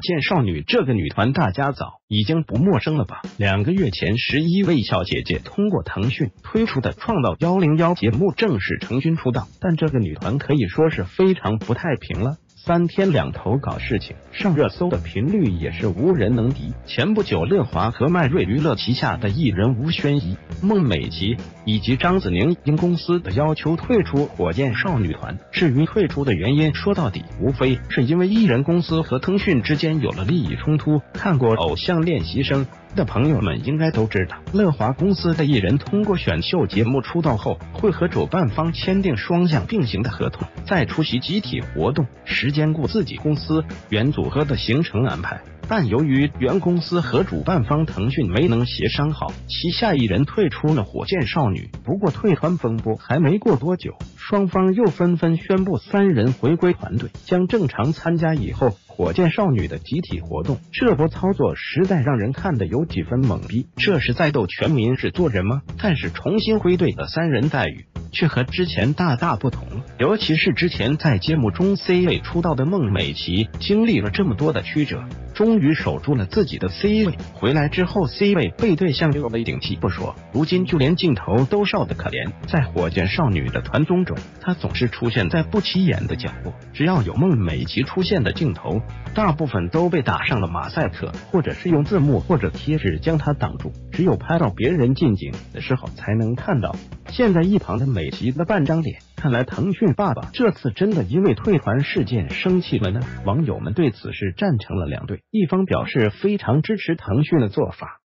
箭少女这个女团大家早已经不陌生了吧？2个月前，11位小姐姐通过腾讯推出的创造101节目正式成军出道，但这个女团可以说是非常不太平了。3天2头搞事情，上热搜的频率也是无人能敌。前不久，乐华和迈瑞娱乐旗下的艺人吴宣仪、孟美岐以及张子宁因公司的要求退出火箭少女团。至于退出的原因，说到底无非是因为艺人公司和腾讯之间有了利益冲突。看过《偶像练习生》的朋友们应该都知道，乐华公司的艺人通过选秀节目出道后，会和主办方签订双向并行的合同，再出席集体活动时兼顾自己公司原组合的行程安排。但由于原公司和主办方腾讯没能协商好，旗下艺人退出了火箭少女。不过退团风波还没过多久，双方又纷纷宣布3人回归团队，将正常参加以后火箭少女的集体活动。这波操作实在让人看得有几分懵逼，这是在逗全民是做人吗？但是重新归队的3人待遇却和之前大大不同了，尤其是之前在节目中 C 位出道的孟美岐，经历了这么多的曲折，终于守住了自己的 C 位。回来之后 C 位被对象6位顶替不说，如今就连镜头都少得可怜。在火箭少女的团综中，她总是出现在不起眼的角落，只要有孟美岐出现的镜头，大部分都被打上了马赛克，或者是用字幕或者贴纸将它挡住，只有拍到别人近景的时候才能看到。现在一旁的美岐的半张脸，看来腾讯爸爸这次真的因为退团事件生气了呢。网友们对此事站成了2队，一方表示非常支持腾讯的做法，